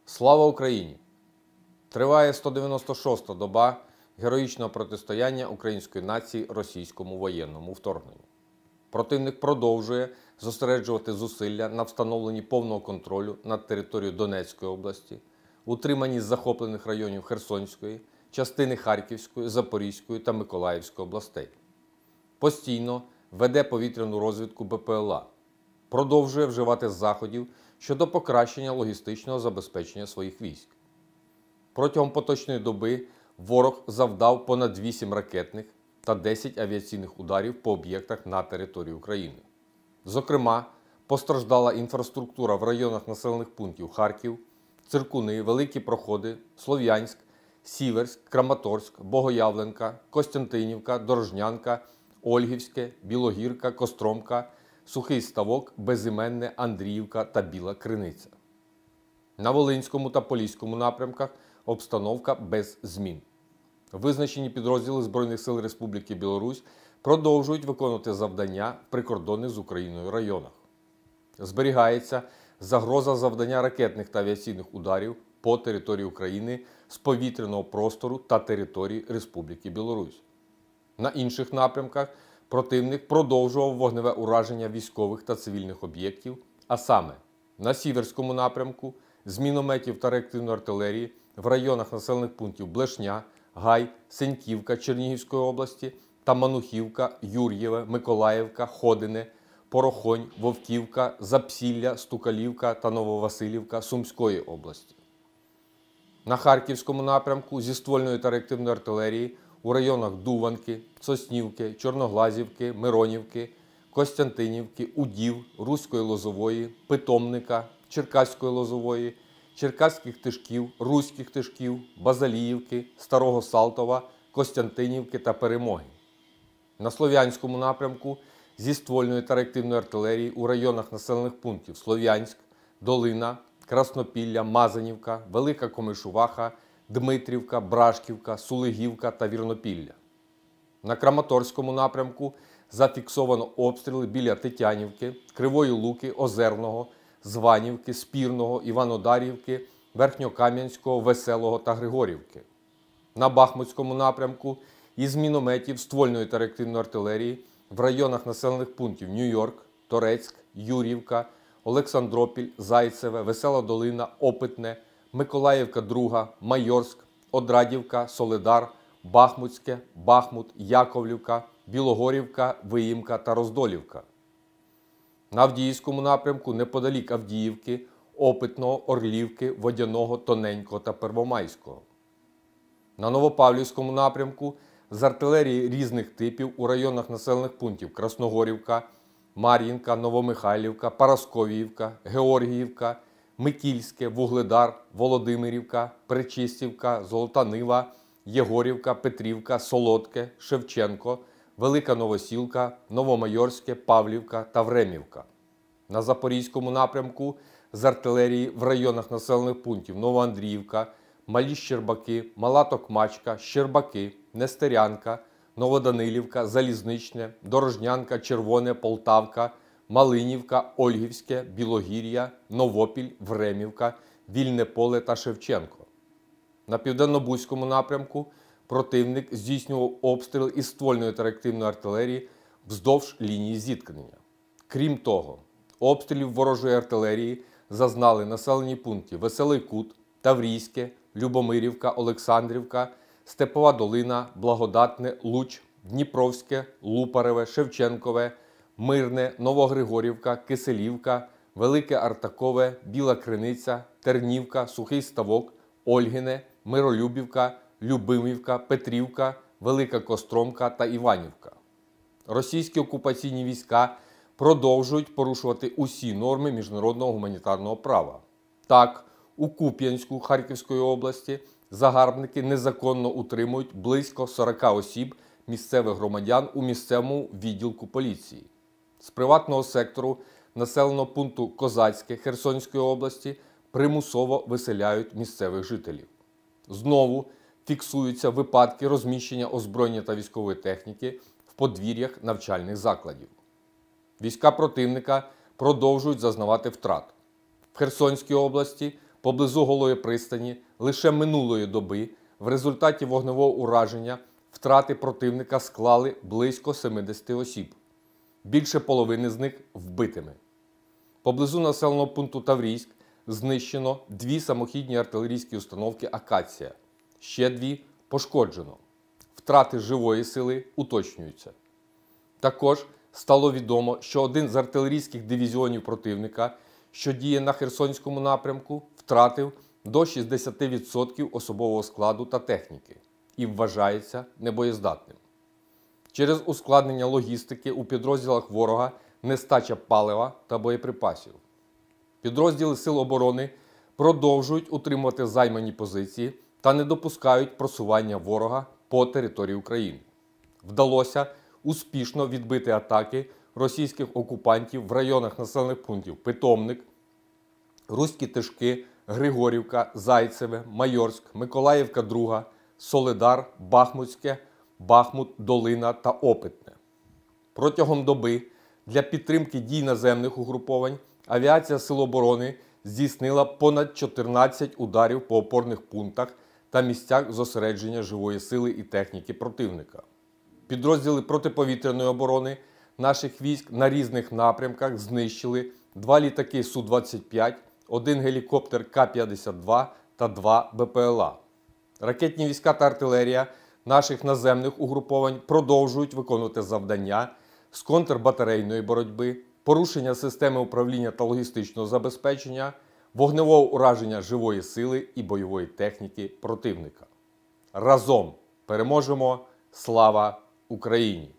Слава Україні! Триває 196-та доба героїчного протистояння української нації російському воєнному вторгненню. Противник продовжує зосереджувати зусилля на встановленні повного контролю над територією Донецької області, утриманні захоплених районів Херсонської, частини Харківської, Запорізької та Миколаївської областей. Постійно веде повітряну розвідку БПЛА, продовжує вживати заходів щодо покращення логістичного забезпечення своїх військ. Протягом поточної доби ворог завдав понад 8 ракетних та 10 авіаційних ударів по об'єктах на території України. Зокрема, постраждала інфраструктура в районах населених пунктів Харків, Циркуни, Великі Проходи, Слов'янськ, Сіверськ, Краматорськ, Богоявленка, Костянтинівка, Дорожнянка, Ольгівське, Білогірка, Костромка, Сухий Ставок, Безіменне, Андріївка та Біла Криниця. На Волинському та Поліському напрямках обстановка без змін. Визначені підрозділи Збройних сил Республіки Білорусь продовжують виконувати завдання в прикордонних з Україною районах. Зберігається загроза завдання ракетних та авіаційних ударів по території України з повітряного простору та території Республіки Білорусь. На інших напрямках противник продовжував вогневе ураження військових та цивільних об'єктів, а саме на Сіверському напрямку з мінометів та реактивної артилерії в районах населених пунктів Блешня, Гай, Сеньківка Чернігівської області та Манухівка, Юр'єве, Миколаївка, Ходине, Порохонь, Вовківка, Запсілля, Стукалівка та Нововасилівка Сумської області. На Харківському напрямку зі ствольної та реактивної артилерії у районах Дуванки, Соснівки, Чорноглазівки, Миронівки, Костянтинівки, Удів, Руської Лозової, Питомника, Черкаської Лозової, Черкаських Тишків, Руських Тишків, Базаліївки, Старого Салтова, Костянтинівки та Перемоги. На Слов'янському напрямку зі ствольної та реактивної артилерії у районах населених пунктів Слов'янськ, Долина, Краснопілля, Мазанівка, Велика Комишуваха, Дмитрівка, Брашківка, Сулигівка та Вірнопілля. На Краматорському напрямку зафіксовано обстріли біля Тетянівки, Кривої Луки, Озерного, Званівки, Спірного, Іванодарівки, Верхньокам'янського, Веселого та Григорівки. На Бахмутському напрямку із мінометів ствольної та реактивної артилерії в районах населених пунктів Нью-Йорк, Торецьк, Юр'ївка, Олександропіль, Зайцеве, Весела Долина, Опитне, Миколаївка, Друга, Майорськ, Одрадівка, Солидар, Бахмутське, Бахмут, Яковлівка, Білогорівка, Виїмка та Роздолівка. На Авдіївському напрямку неподалік Авдіївки, Опитного, Орлівки, Водяного, Тоненького та Первомайського. На Новопавлівському напрямку з артилерії різних типів у районах населених пунктів Красногорівка, Мар'їнка, Новомихайлівка, Парасковіївка, Георгіївка, Микільське, Вугледар, Володимирівка, Пречистівка, Золота Нива, Єгорівка, Петрівка, Солодке, Шевченко, Велика Новосілка, Новомайорське, Павлівка та Времівка. На Запорізькому напрямку з артилерії в районах населених пунктів Новоандріївка, Малі Щербаки, Мала Токмачка, Щербаки, Нестерянка, Новоданилівка, Залізничне, Дорожнянка, Червоне, Полтавка, Малинівка, Ольгівське, Білогір'я, Новопіль, Времівка, Вільне Поле та Шевченко. На Південно-Бузькому напрямку противник здійснював обстріл із ствольної та реактивної артилерії вздовж лінії зіткнення. Крім того, обстрілів ворожої артилерії зазнали населені пункти Веселий Кут, Таврійське, Любомирівка, Олександрівка, Степова Долина, Благодатне, Луч, Дніпровське, Лупареве, Шевченкове, Мирне, Новогригорівка, Киселівка, Велике Артакове, Біла Криниця, Тернівка, Сухий Ставок, Ольгине, Миролюбівка, Любимівка, Петрівка, Велика Костромка та Іванівка. Російські окупаційні війська продовжують порушувати усі норми міжнародного гуманітарного права. Так, у Куп'янську Харківської області загарбники незаконно утримують близько 40 осіб місцевих громадян у місцевому відділку поліції. З приватного сектору населеного пункту Козацьке Херсонської області примусово виселяють місцевих жителів. Знову фіксуються випадки розміщення озброєння та військової техніки в подвір'ях навчальних закладів. Війська противника продовжують зазнавати втрат. В Херсонській області поблизу Голої пристані лише минулої доби в результаті вогневого ураження втрати противника склали близько 70 осіб. Більше половини з них вбитими. Поблизу населеного пункту Таврійськ знищено 2 самохідні артилерійські установки «Акація». Ще 2 пошкоджено. Втрати живої сили уточнюються. Також стало відомо, що один з артилерійських дивізіонів противника, що діє на Херсонському напрямку, втратив до 60% особового складу та техніки і вважається небоєздатним. Через ускладнення логістики у підрозділах ворога нестача палива та боєприпасів. Підрозділи Сил оборони продовжують утримувати займані позиції та не допускають просування ворога по території України. Вдалося успішно відбити атаки російських окупантів в районах населених пунктів Питомник, Руські Тишки, Григорівка, Зайцеве, Майорськ, Миколаївка 2, Солидар, Бахмутське, Бахмут, Долина та Опитне. Протягом доби для підтримки дій наземних угруповань авіація Сил оборони здійснила понад 14 ударів по опорних пунктах та місцях зосередження живої сили і техніки противника. Підрозділи протиповітряної оборони наших військ на різних напрямках знищили 2 літаки Су-25, 1 гелікоптер К-52 та 2 БПЛА. Ракетні війська та артилерія наших наземних угруповань продовжують виконувати завдання з контрбатарейної боротьби, порушення системи управління та логістичного забезпечення, вогневого ураження живої сили і бойової техніки противника. Разом переможемо! Слава Україні!